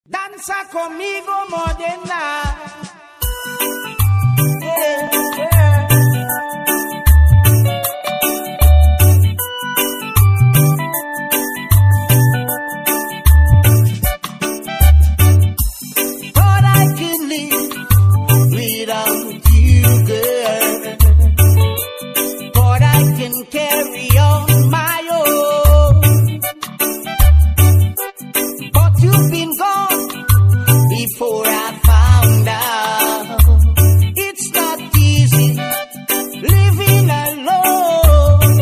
Danza conmigo, morena. Yeah, yeah. But I can live without you, girl. But I can carry on my own. But you've been gone before I found out. It's not easy living alone.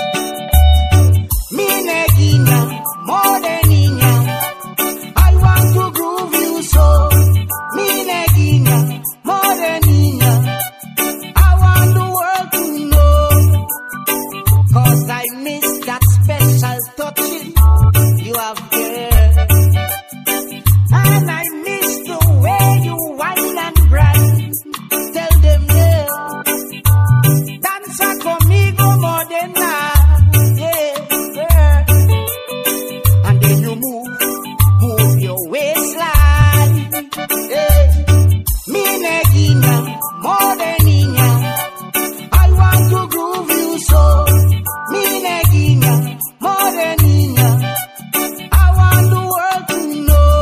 Mi neguina, morenina, I want to groove you so. Mi neguina, morenina, I want the world to know. 'Cause I miss that special touching you have there. And I miss the way you whine and grind. Tell them yeah. Danza conmigo, morena. Yeah, yeah. And then you move your waistline. Yeah. Mi neguina, morenina, I want to groove you so. Mi neguina, morenina, I want the world to know.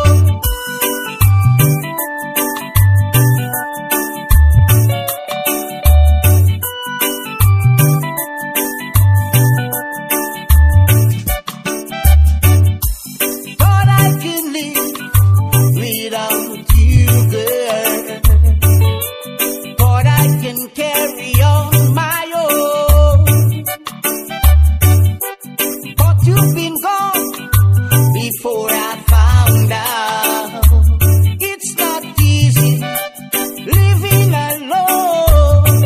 But I can live without you, girl. But I can carry on my own. But you've been gone before I found out. It's not easy living alone.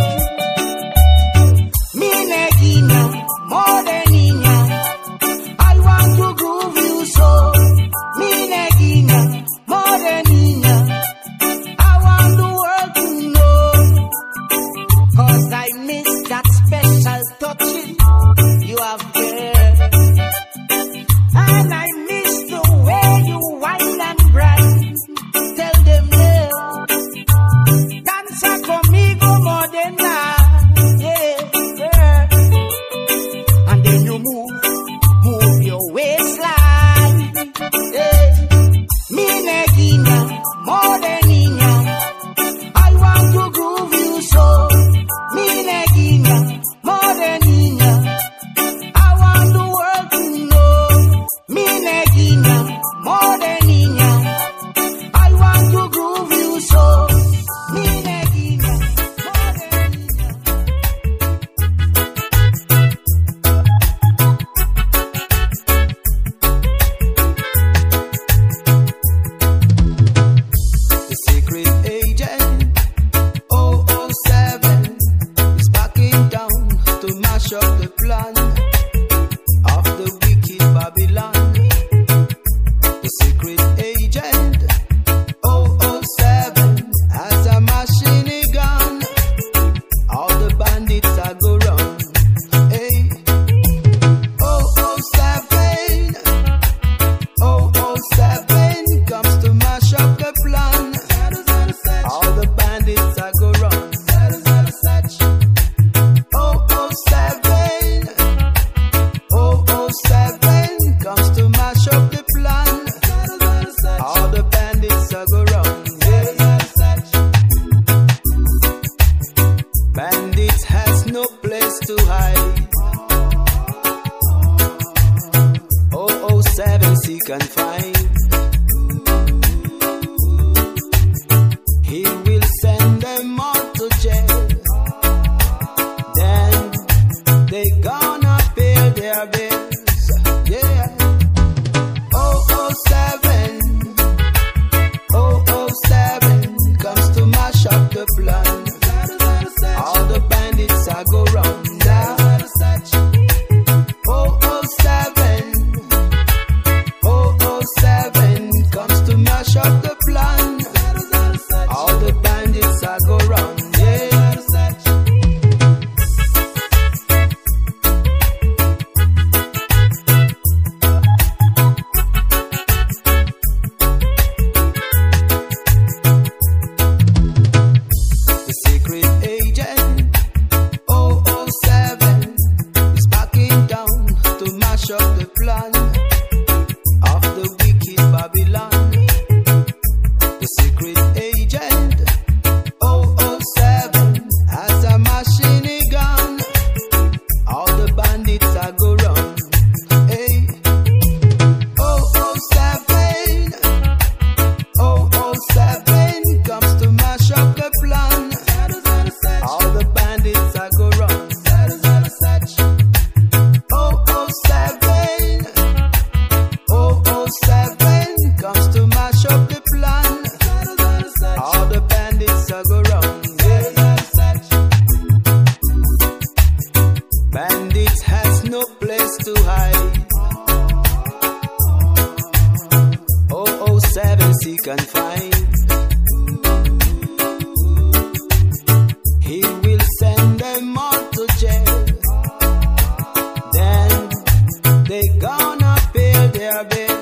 Mi neguina, morenina, I want to groove you so. Mi neguina, morenina, I want the world to know. 'Cause I miss that special touching you have there. And I miss the way you whine and grind. Tell them yeah. Danza conmigo, morena. Yeah, yeah. And then you move your waistline. Yeah. Mi neguina, morenina, I want to groove you so. Mi neguina, morenina, I want the world to know. Mi neguina, morenina, I want to groove you so. Mi neguina, morenina. The secret agent 007 is backing down to mash up the plan of the wicked Babylon. The secret agent 007 has a machine gun. All the bandits are go run. Hey, 007, 007 comes to mash up the plan. All the bandits are go run. 007, 007 comes to mash up the plan. All the bandits are go run. Bandits has no place to hide. 007 seek and find. He will send them all to jail. Then they gonna pay their bills. Yeah. 007, 007 comes to mash up the plan. All the bandits are go round now. 007, 007 comes to mash up the plan. All the bandits are go round, yeah. best he can find. He will send them all to jail. Then they gonna pay their bill.